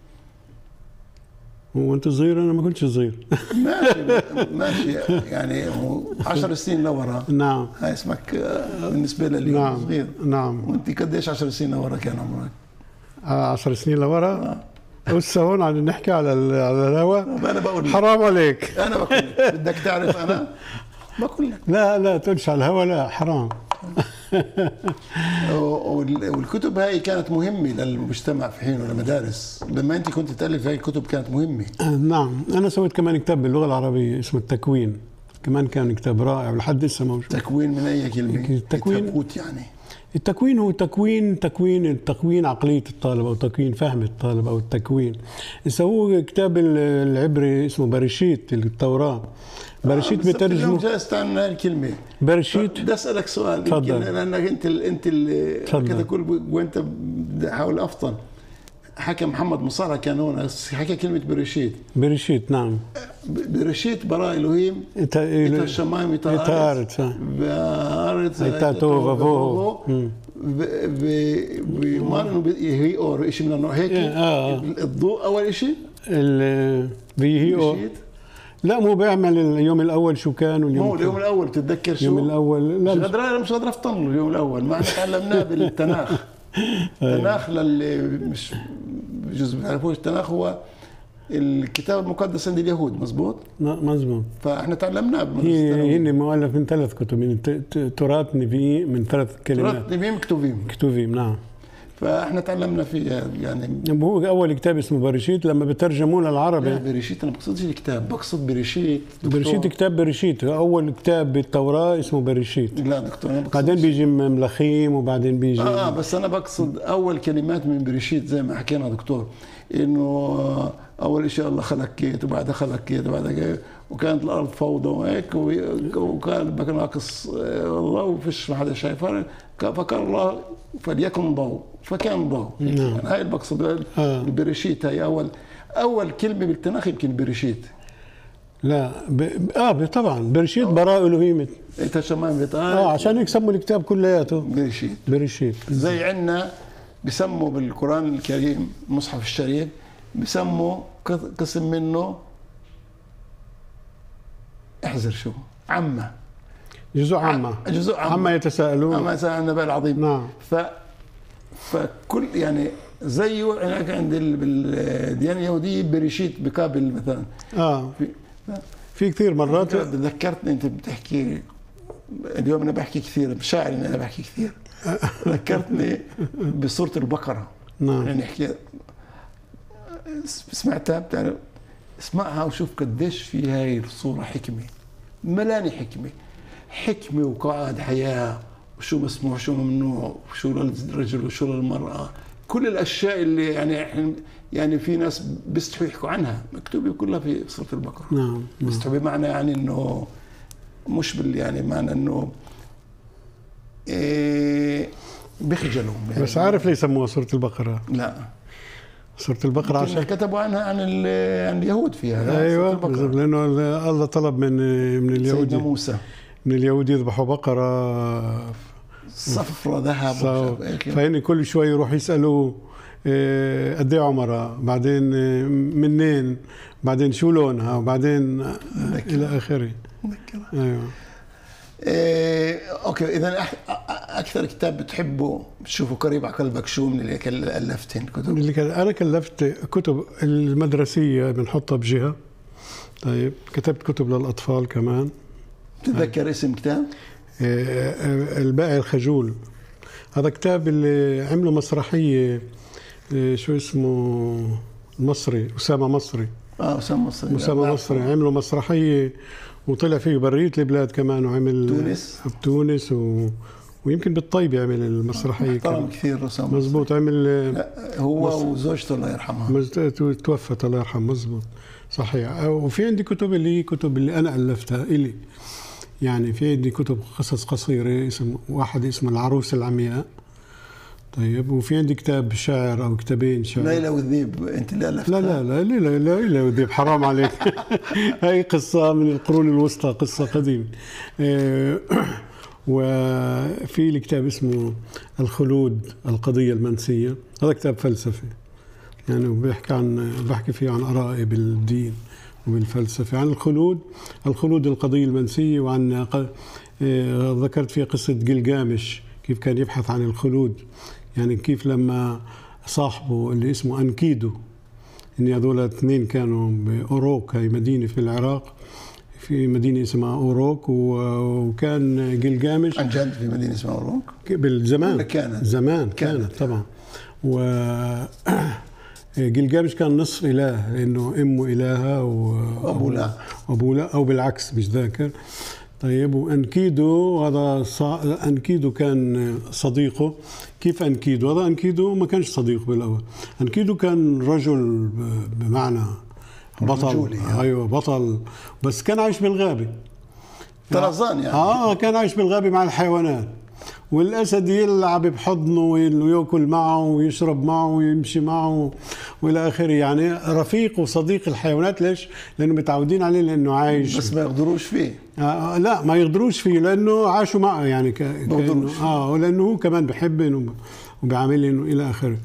وانت صغير؟ انا ما كنتش صغير. ماشي يعني 10 سنين لورا. نعم. هاي اسمك بالنسبة لي اليوم صغير. نعم. وانت قديش 10 سنين لورا كان عمرك؟ 10 سنين لورا؟ هسه هون عم نحكي على الهواء. انا بقول لك حرام عليك. انا بقول لك بدك تعرف انا بقول لك لا تقولش على الهواء، لا حرام. والكتب هاي كانت مهمة للمجتمع في حين والمدارس. لما أنت كنت تألف هاي الكتب كانت مهمة. نعم، أنا سويت كمان كتاب باللغة العربية اسمه التكوين، كمان كان كتاب رائع ولحد لسه موجود. تكوين من أي كلمة؟ التكوين يعني التكوين هو تكوين عقلية الطالب أو تكوين فهم الطالب أو التكوين. هو كتاب العبري اسمه بريشيت التوراة. بريشيت بترجمه. جلست عن الكلمة بريشيت. بدي أسألك سؤال. تفضل. لأنك أنت اللي كذا كل وأنت حاول أفطن. حكى محمد مصارع كان هون حكى كلمة بريشيت. بريشيت نعم. بريشيت براء إلهيم. إتا الشمايم إتا أرض. بأرض. إتا توفو. بمارنو هي أور إشي من النوع هيك. الضوء أول إشي. هي أور. لا مو بيعمل اليوم الاول شو كان واليوم اليوم الاول بتتذكر شو؟ اليوم الاول لا مش قادر افطن له اليوم الاول. ما احنا تعلمناه بالتناخ. التناخ للي مش جزء ما بيعرفوش، التناخ هو الكتاب المقدس عند اليهود. مزبوط؟ مزبوط. فاحنا تعلمناه. هي مؤلف من 3 كتب، من تراث نبي من 3 كلمات. تراث نبي كتوفيم نعم. فاحنا تعلمنا فيه يعني. هو اول كتاب اسمه بريشيت لما بترجموه للعربي. لا بريشيت انا ما بقصدش الكتاب، بقصد بريشيت. بريشيت كتاب بريشيت اول كتاب بالتوراة اسمه بريشيت. لا دكتور انا بعدين بيجي ملخيم وبعدين بيجي بس انا بقصد اول كلمات من بريشيت زي ما حكينا دكتور، انه اول شيء الله خلق كيت وبعدها خلق كيت وبعدها كيت، وكانت الارض فوضى وهيك وكان بقى ناقص الله وفيش ما حدا شايفه، فكان الله فليكن ضوء فكان ضوء. يعني هاي اللي بقصد. البريشيت هي اول كلمه بالتناخ يمكن بريشيت. لا طبعا بريشيت براء الهيم. انت شمام بتقال عشان هيك سموا الكتاب كلياته بريشيت. زي عندنا بسموا بالقران الكريم المصحف الشريف بسموا قسم منه احذر شو عامه جزء عامه يتساءلون عما يتساءل النبأ العظيم. نعم. فكل يعني زيه هناك عند بالديانه اليهوديه بريشيت بقابل مثلا. في كثير مرات. ذكرتني انت بتحكي اليوم، انا بحكي كثير، مش شاعر ان انا بحكي كثير. ذكرتني بسوره البقره. نعم. يعني نحكي سمعتها، بتعرف اسمعها وشوف قديش في هاي الصوره حكمه، ملاني حكمه وقواعد حياه وشو مسموح وشو ممنوع وشو للرجل وشو للمراه، كل الاشياء اللي يعني في ناس بيستحوا يحكوا عنها مكتوبه كلها في سوره البقره. نعم. بيستحوا بمعنى يعني انه مش يعني معنى انه بيخجلوا يعني. بس عارف ليه سموها سوره البقره؟ لا سورة البقرة عشان كتبوا عنها عن اليهود فيها. ايوه لانه الله طلب من اليهود سيدنا موسى من اليهود يذبحوا بقرة صفرة ذهب فهن كل شوي يروح يسألوا قد ايه عمرها، بعدين منين، بعدين شو لونها، وبعدين الى اخره. ايوه. اوكي اذا اكثر كتاب بتحبه بتشوفه قريب على قلبك شو من اللي الفتين كتب؟ انا كلفت كتب المدرسيه بنحطها بجهه. طيب كتبت كتب للاطفال كمان. تتذكر اسم كتاب؟ البائع الخجول. هذا كتاب اللي عمله مسرحيه شو اسمه المصري أسامة مصري. أسامة مصري عملوا مسرحيه وطلع فيه برية البلاد كمان، وعمل تونس ويمكن بالطيبة عمل المسرحية. محترم كثير رسام. مزبوط. عمل هو وزوجته الله يرحمها. توفت الله يرحمها. مزبوط صحيح. وفي عندي كتب اللي أنا ألفتها إلي، يعني في عندي كتب قصص قصيرة واحد اسمه العروس العمياء. طيب وفي عندي كتاب شعر او كتابين شعر. ليلى والذيب انت اللي الفتها؟ لا ليلى والذيب حرام عليك. هاي قصه من القرون الوسطى، قصه قديمه. وفي لي كتاب اسمه الخلود القضيه المنسيه، هذا كتاب فلسفي يعني، بحكي فيه عن ارائي بالدين وبالفلسفه، عن الخلود القضيه المنسيه، وعن ذكرت فيه قصه جلجامش كيف كان يبحث عن الخلود، يعني كيف لما صاحبه اللي اسمه أنكيدو، إن هذول الاثنين كانوا بأوروك، هي مدينة في العراق، في مدينة اسمها أوروك، وكان جلجامش عن جد في مدينة اسمها أوروك؟ بالزمان كانت زمان كانت طبعا. و جلجامش كان نصف إله لأنه أمه إلهة وأبوه لا، أو بالعكس مش ذاكر. طيب وأنكيدو هذا أنكيدو كان صديقه. كيف أنكيدو؟ هذا أنكيدو ما كانش صديق بالأول. أنكيدو كان رجل بمعنى بطل يعني. أيوة بطل، بس كان عايش بالغابة طرزان يعني. كان عايش بالغابة مع الحيوانات، والأسد يلعب بحضنه ويأكل معه ويشرب معه ويمشي معه والى اخره، يعني رفيق وصديق الحيوانات. ليش؟ لانه متعودين عليه، لانه عايش. بس ما يقدروش فيه. لا ما يقدروش فيه لانه عاشوا معه يعني ولانه هو كمان بحبهم وبيعاملهم الى اخره.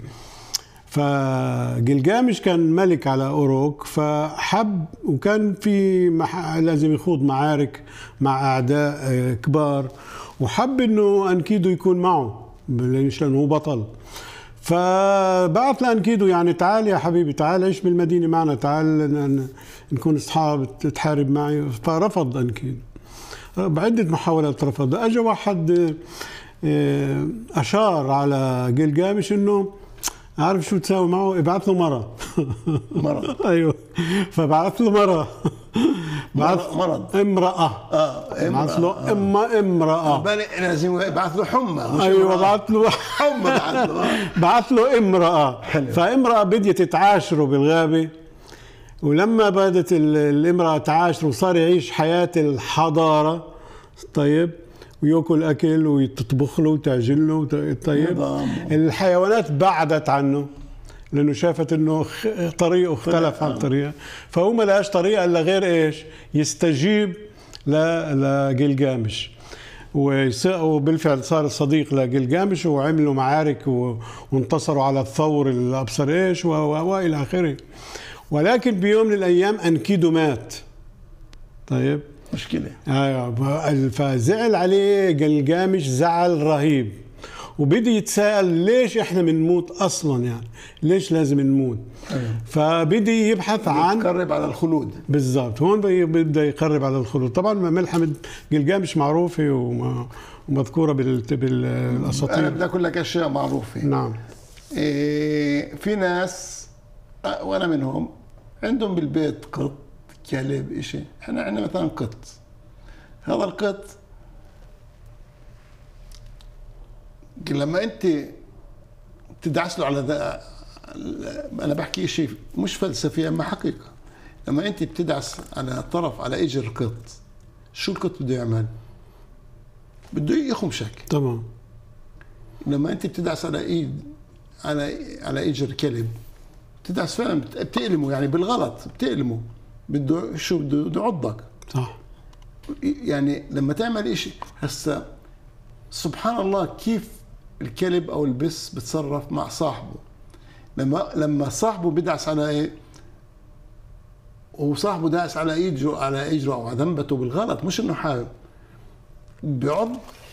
فجلجامش كان ملك على أوروك، فحب وكان في لازم يخوض معارك مع أعداء كبار، وحب إنه أنكيدو يكون معه لأنه هو بطل. فبعث لأنكيدو يعني تعال يا حبيبي، تعال عيش بالمدينة معنا، تعال نكون أصحاب تحارب معي. فرفض أنكيدو بعدة محاولات، رفض. أجا واحد أشار على جلجامش إنه عارف شو تساوي معه؟ ابعث له مرة. ايوه، فبعث له مرة. مرض امرأة. بعث له امرأة. بالي لازم يبعث له حمى. ايوه بعث له حمى. بعث له امرأة. فامرأة بديت تعاشره بالغابة، ولما بدت الامرأة تعاشره صار يعيش حياة الحضارة. طيب، وياكل اكل وتطبخ له وتعجن له. طيب الحيوانات بعدت عنه لانه شافت انه طريقه اختلف عن طريقه، فهو ما لقاش طريقه الا غير ايش؟ يستجيب لجلجامش. وبالفعل صار صديق لجلجامش، وعملوا معارك وانتصروا على الثور الابصر ايش والى اخره. ولكن بيوم من الايام انكيدو مات. طيب مشكلة. ايوه، فزعل عليه جلجامش زعل رهيب، وبدي يتساءل ليش احنا بنموت اصلا، يعني ليش لازم نموت؟ فبدي يبحث عن يقرب على الخلود. بالضبط، هون بده يقرب على الخلود. طبعا ملحمة جلجامش معروفة ومذكورة بالاساطير. انا بدي اقول لك اشياء معروفة. نعم. في ناس وانا منهم عندهم بالبيت قط، كلب، إشي. احنا عندنا مثلا قط. هذا القط لما انت تدعس له على انا بحكي شيء مش فلسفي اما حقيقه. لما انت بتدعس على طرف على اجر قط، شو القط بده يعمل؟ بده يخمشك. طبعا. لما انت بتدعس على ايد على اجر كلب، بتدعس فعلا بتألمه، يعني بالغلط بتألمه. بده شو؟ بده يعضك. صح. يعني لما تعمل إشي هسا سبحان الله كيف الكلب او البس بتصرف مع صاحبه. لما صاحبه بدعس على ايه، وصاحبه داس على اجره او على ذنبته بالغلط، مش انه حابب، بيعض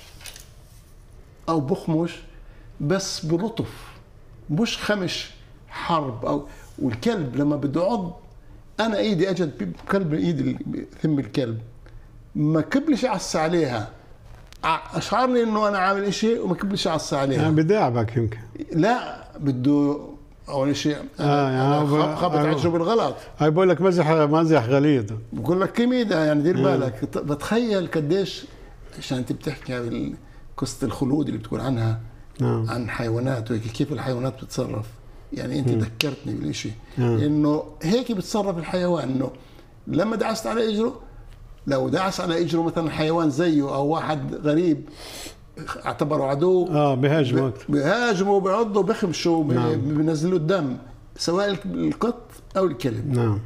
او بخمش بس بلطف، مش خمش حرب. او والكلب لما بده يعض، انا ايدي اجت بكلب ايدي ثم الكلب، ما كبلش عص عليها، اشعرني انه انا عامل اشي وما كبلش عص عليها. يعني بداعبك يمكن. لا بده اول شيء خبط عجره بالغلط. هاي بقول لك مزح غليظ. بقول لك كميده، يعني دير بالك. بتخيل قديش، عشان انت بتحكي عن قصه الخلود اللي بتقول عنها. عن حيوانات وهيك، كيف الحيوانات بتتصرف. يعني انت ذكرتني بالشيء انه هيك بتصرف الحيوان، انه لما دعست على اجره، لو دعس على اجره مثلا حيوان زيه او واحد غريب اعتبره عدو، بيهاجمه بيعضه بخمشه، بينزلوا الدم، سواء القط او الكلب. نعم.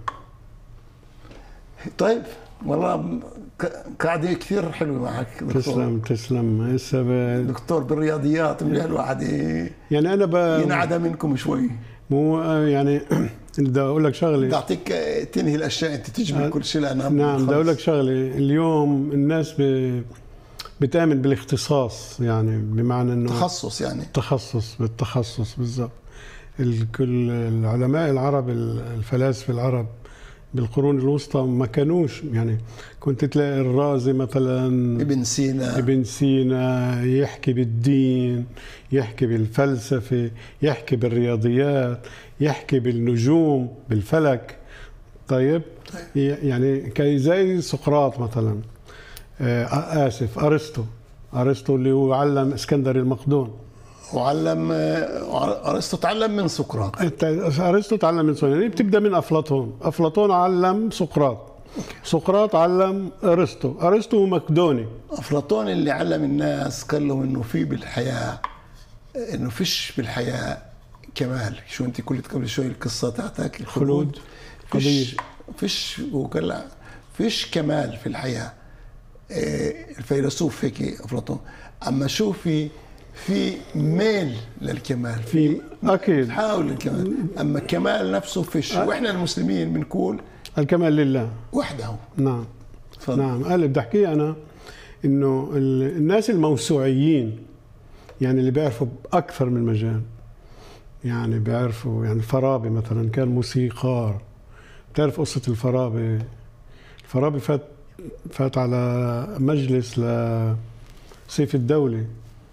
طيب والله قاعدة كثير حلوة معك دكتور. تسلم. دكتور بالرياضيات، من الواحد يعني انا ينعدى منكم شوي. مو يعني بدي اقول لك شغله، بدي اعطيك تنهي الاشياء، انت تجمل كل شيء لانها. نعم، بدي اقول لك شغله. اليوم الناس بتآمن بالاختصاص، يعني بمعنى انه تخصص، يعني بالتخصص بالضبط. كل العلماء العرب، الفلاسفه العرب بالقرون الوسطى ما كانوش، يعني كنت تلاقي الرازي مثلا ابن سينا يحكي بالدين، يحكي بالفلسفة، يحكي بالرياضيات، يحكي بالنجوم، بالفلك. طيب يعني زي سقراط مثلا، آسف أرسطو اللي هو علم اسكندر المقدون، وعلم أرسطو تعلم من سقراط. أرسطو تعلم من سقراط، يعني بتبدأ من أفلاطون علم سقراط، سقراط علم أرسطو مقدوني. أفلاطون اللي علم الناس قال لهم إنه في بالحياة، إنه فيش بالحياة كمال. شو أنت قلت قبل شوي القصة تاعتك الخلود، فيش وقال فيش كمال في الحياة. الفيلسوف هيك أفلاطون. أما شوفي في ميل للكمال، في أكيد حاول الكمال، أما الكمال نفسه فيش. وإحنا المسلمين بنقول الكمال لله وحده. نعم فضل. نعم. اللي بدي أحكيه أنا إنه الناس الموسوعيين، يعني اللي بيعرفوا بأكثر من مجال، يعني بيعرفوا، يعني الفارابي مثلا كان موسيقار. بتعرف قصة الفارابي فات على مجلس لسيف الدولة،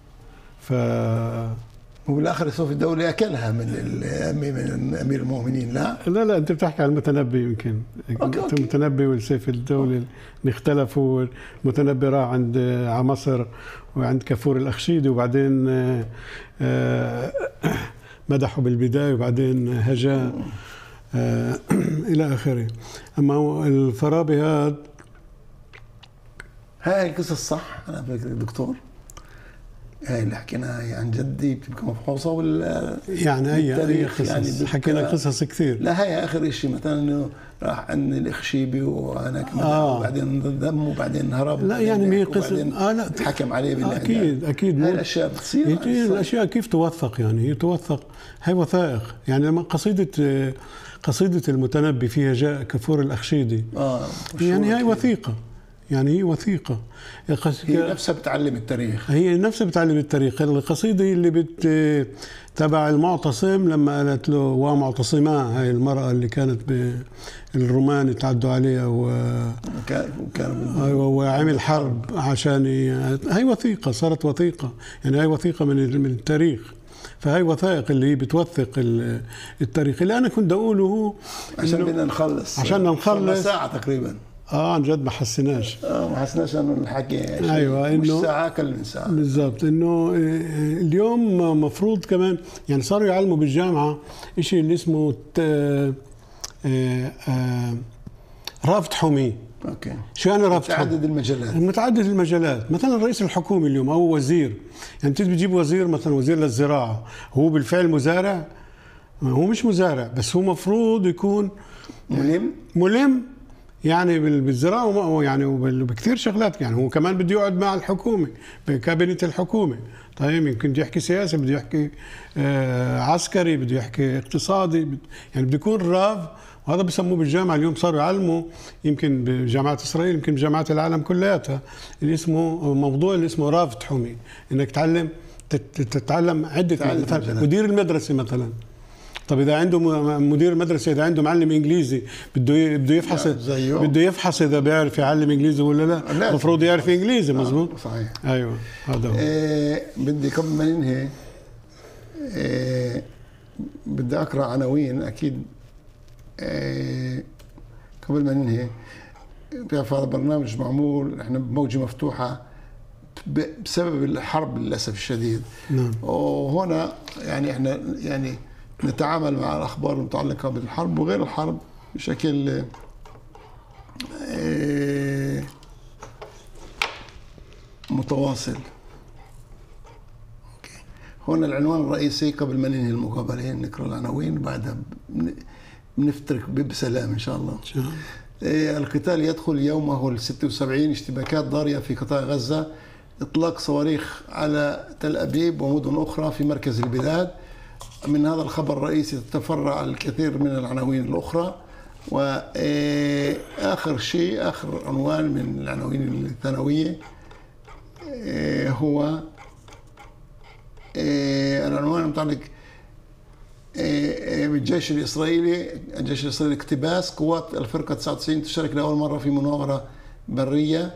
وبالاخر سيف الدولة اكلها من امير المؤمنين. لا انت بتحكي عن المتنبي. يمكن المتنبي والسيف الدولة اللي اختلفوا. المتنبي راح عند مصر وعند كافور الأخشيدي، وبعدين مدحوا بالبداية وبعدين هجا إلى آخره. أما الفارابي هاي القصص صح. أنا فكر دكتور، هاي اللي حكيناها عن جدي بتبقى مفحوصة ولا يعني أي قصص؟ يعني حكينا قصص كثير. لا هاي آخر شيء مثلا إنه راح عند الإخشيبي وهناك وبعدين ذم وبعدين هرب. لا يعني ما هي قصة لا حكم عليه بالإعدام. أكيد هاي الأشياء بتصير. الأشياء كيف توثق؟ يعني هي توثق، هاي وثائق. يعني لما قصيدة المتنبي فيها جاء كافور الأخشيدي، يعني هاي وثيقة. يعني هي وثيقة. هي نفسها بتعلم التاريخ. هي نفسها بتعلم التاريخ. القصيدة اللي تبع المعتصم لما قالت له ومعتصما، هاي المرأة اللي كانت بالرومان تعدوا عليها وعمل حرب عشان هاي وثيقة، صارت وثيقة. يعني هاي وثيقة من التاريخ. فهاي وثائق اللي هي بتوثق التاريخ. اللي أنا كنت أقوله عشان بدنا نخلص، ساعة تقريبا. عن جد ما حسيناش. ما حسيناش انه الحكي ايوه انه مش ساعه اكل من ساعه بالضبط. انه اليوم مفروض كمان يعني صاروا يعلموا بالجامعه شيء اللي اسمه رافد حومي. اوكي. شو يعني رافد حومي؟ متعدد المجالات. مثلا رئيس الحكومه اليوم او وزير، يعني انت بتجيب وزير مثلا وزير للزراعه، هو بالفعل مزارع؟ هو مش مزارع، بس هو مفروض يكون ملم يعني بالزراعه يعني وبكثير شغلات. يعني هو كمان بده يقعد مع الحكومه بكابينة الحكومه. طيب يمكن بده يحكي سياسه، بده يحكي عسكري، بده يحكي اقتصادي، يعني بده يكون راف. وهذا بسموه بالجامعه اليوم صاروا يعلموا، يمكن بجامعات اسرائيل، يمكن بجامعات العالم كلياتها، اللي اسمه موضوع اللي اسمه رافد حومي، انك تتعلم عده. مثلا مدير المدرسه مثلا، طب اذا عنده مدير المدرسه، اذا عنده معلم انجليزي بده يفحص اذا بيعرف يعلم انجليزي ولا لا. المفروض يعرف انجليزي. مزبوط. صحيح. ايوه هذا هو. بدي قبل ما ننهي بدي اقرا عناوين اكيد قبل ما ننهي. بيعرف هذا برنامج معمول احنا بموجة مفتوحه بسبب الحرب للاسف الشديد. نعم. وهنا يعني احنا يعني نتعامل مع الأخبار المتعلقة بالحرب وغير الحرب بشكل متواصل. أوكي. هنا العنوان الرئيسي قبل ما ننهي المقابلة، نقرأ العناوين بعدها بنفترق بسلام إن شاء الله. القتال يدخل يومه 76، اشتباكات ضارية في قطاع غزة، إطلاق صواريخ على تل أبيب ومدن أخرى في مركز البلاد. من هذا الخبر الرئيسي تتفرع الكثير من العناوين الأخرى. وآخر شيء، آخر عنوان من العناوين الثانوية هو العنوان المتعلق الجيش الإسرائيلي اقتباس قوات الفرقة 99 تشارك لأول مرة في مناورة برية.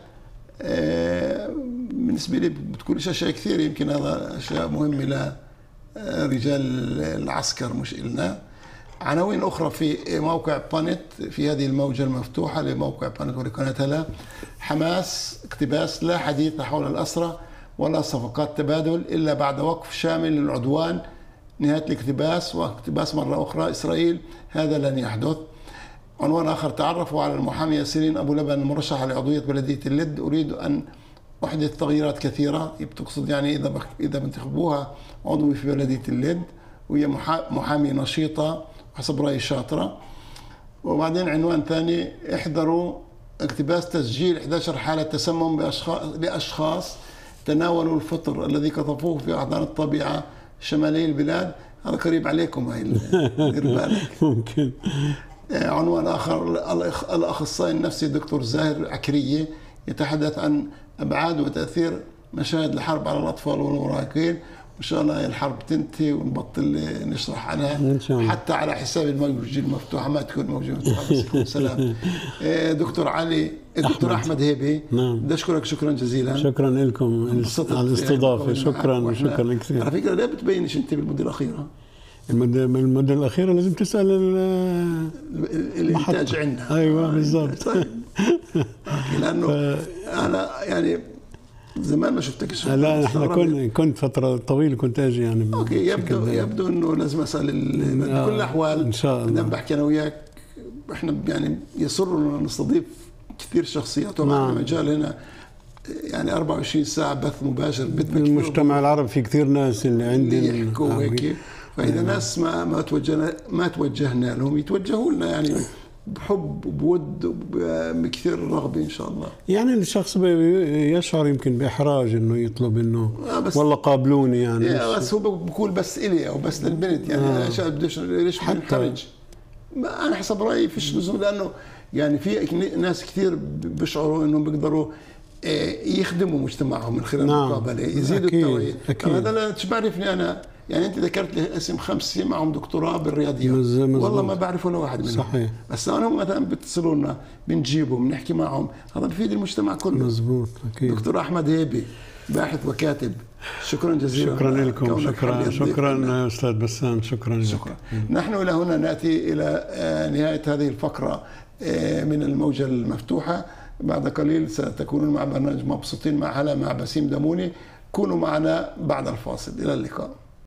بالنسبة لي بتكون أشياء كثير، يمكن هذا أشياء مهمة لرجال العسكر مش إلنا. عناوين أخرى في موقع بانت في هذه الموجة المفتوحة لموقع بانت ولقناة هلا: حماس اقتباس: لا حديث حول الأسرى ولا صفقات تبادل إلا بعد وقف شامل للعدوان. نهاية الاقتباس. واقتباس مرة أخرى: إسرائيل: هذا لن يحدث. عنوان آخر: تعرفوا على المحامية سيرين أبو لبن المرشحة لعضوية بلدية اللد: أريد أن أحدث تغييرات كثيرة. بتقصد يعني إذا بنتخبوها عضوي في بلدية اللد، وهي محامية نشيطة حسب رأيي شاطرة. وبعدين عنوان ثاني: احذروا اقتباس تسجيل 11 حالة تسمم لأشخاص تناولوا الفطر الذي قطفوه في أحضان الطبيعة شمالي البلاد. هذا قريب عليكم، هاي دير بالك. ممكن. عنوان آخر: الأخصائي النفسي دكتور زاهر عكرية يتحدث عن أبعاد وتأثير مشاهد الحرب على الأطفال والمراهقين. وإن شاء الله الحرب تنتهي ونبطل نشرح عنها إن شاء الله. حتى على حساب الموجة المفتوحة ما تكون موجة مفتوحة. بس يكون سلام. دكتور أحمد هيبي، بدي أشكرك شكرا جزيلا. شكرا لكم على الاستضافة. شكرا كثير. على فكرة لا بتبينش أنت بالمدة الأخيرة. المدة الأخيرة لازم تسأل الإنتاج عندنا. أيوة بالضبط. طيب. لأنه أنا يعني زمان ما شفتك. لا احنا كنت فترة طويلة كنت اجي يعني. اوكي. يبدو انه لازم اسال بكل الاحوال. ان شاء الله. بدنا بحكي انا وياك، احنا يعني يسرنا نستضيف كثير شخصيات. ومعنا مجال هنا يعني 24 ساعة بث مباشر. بالمجتمع العربي في كثير ناس اللي عندي يحكوا هيك. فاذا ناس ما توجهنا لهم يتوجهوا لنا يعني بحب وبود بكثير رغبة إن شاء الله. يعني الشخص يشعر يمكن بإحراج إنه يطلب إنه والله قابلوني يعني. بس هو بقول بس إلي أو بس للبنت يعني. ليش بنحرج؟ أنا حسب رأيي فيش لزوم، لأنه يعني في ناس كثير بيشعروا إنهم بيقدروا يخدموا مجتمعهم من خلال المقابلة، يزيدوا التوعية. هذا لا بعرفني أنا يعني. أنت ذكرت لي اسم 5 معهم دكتوراه بالرياضيات، والله ما بعرف ولا واحد منهم. صحيح. بس أنا مثلا بيتصلوا لنا بنجيبهم بنحكي معهم، هذا بفيد المجتمع كله. مظبوط. أكيد. دكتور أحمد هيبي باحث وكاتب، شكرا جزيلا. شكرا لكم. شكرا أستاذ بسام. شكرا. نحن إلى هنا نأتي إلى نهاية هذه الفقرة من الموجة المفتوحة. بعد قليل ستكونون مع برنامج مبسوطين مع هلا مع بسيم دموني. كونوا معنا بعد الفاصل. إلى اللقاء.